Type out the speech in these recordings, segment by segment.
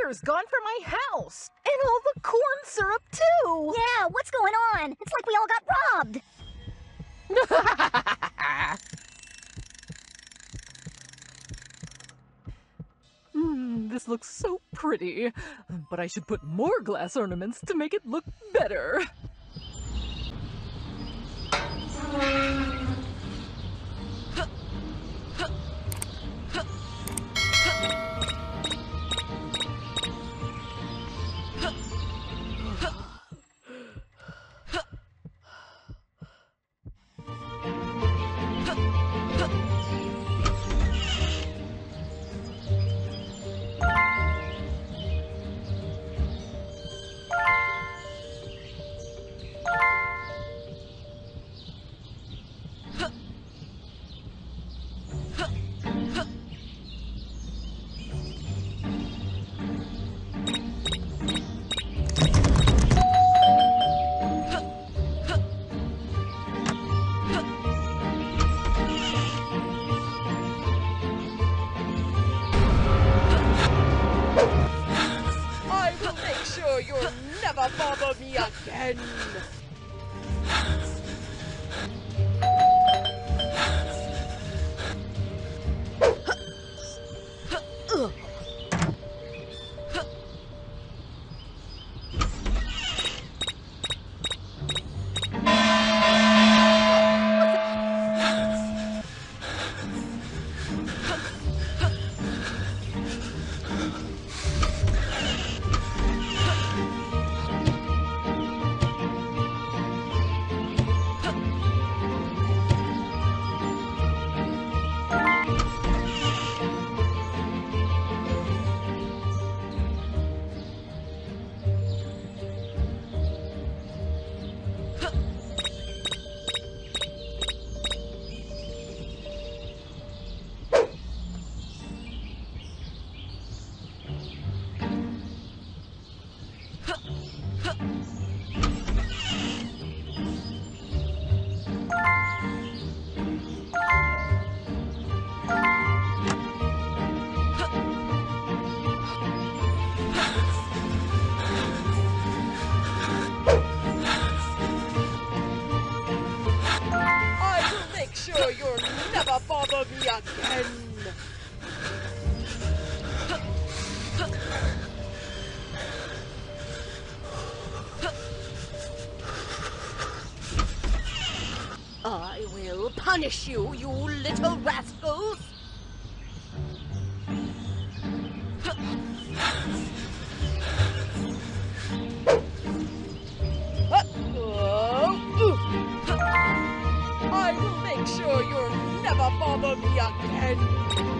water's gone from my house. And all the corn syrup, too. Yeah, what's going on? It's like we all got robbed. This looks so pretty, but I should put more glass ornaments to make it look better. You'll never bother me again! You'll never bother me again! I will punish you, you little rascals! I will make sure you'll never bother me again!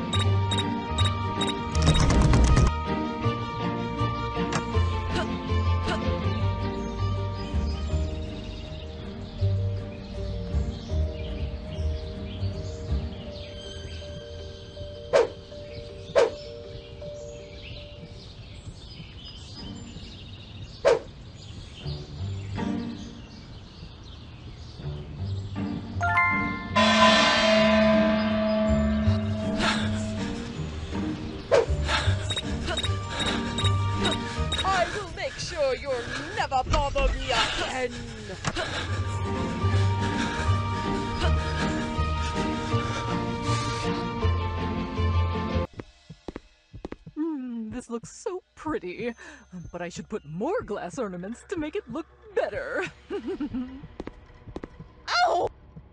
You'll never bother me again! This looks so pretty, but I should put more glass ornaments to make it look better. Ow!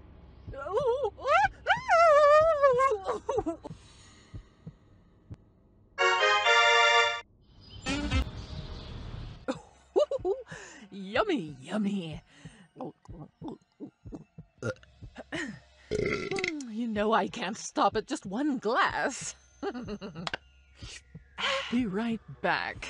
Yummy, yummy. You know I can't stop at just one glass. I'll be right back.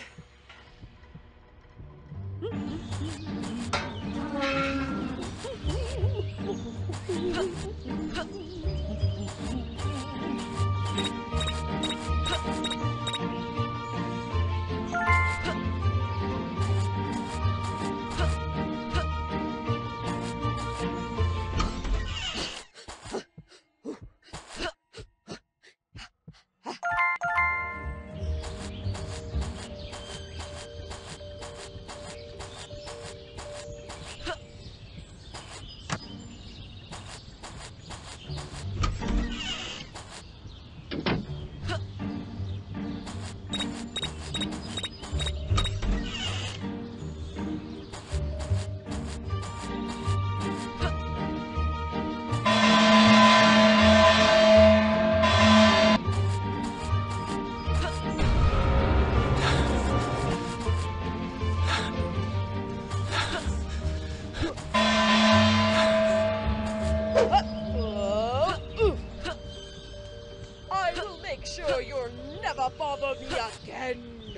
make sure you'll never bother me again.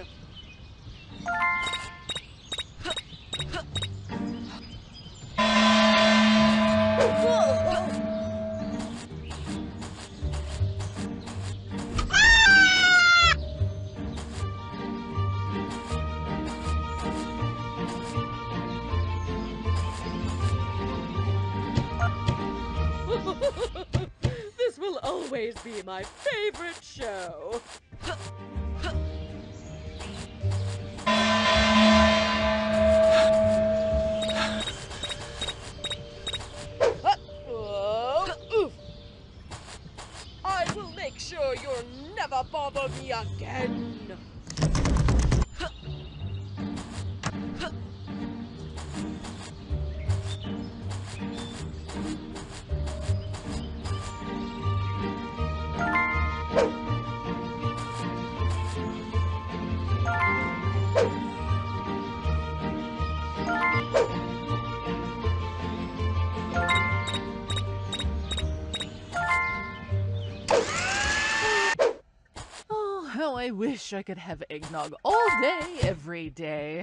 This will always be my favorite show. I will make sure you'll never bother me again. Oh, how I wish I could have eggnog all day, every day.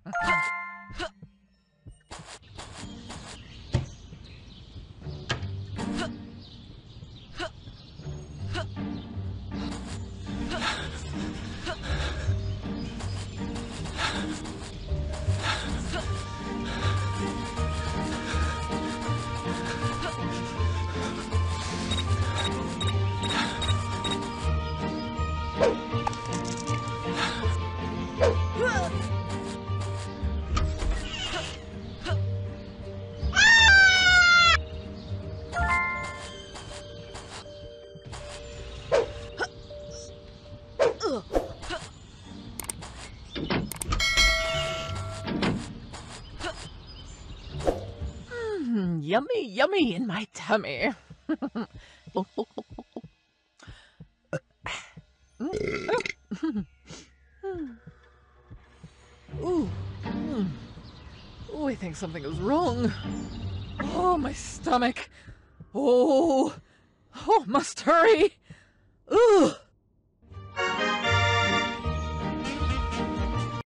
Yummy, yummy in my tummy. Ooh. Oh, I think something is wrong. Oh, my stomach. Oh, must hurry. Ooh.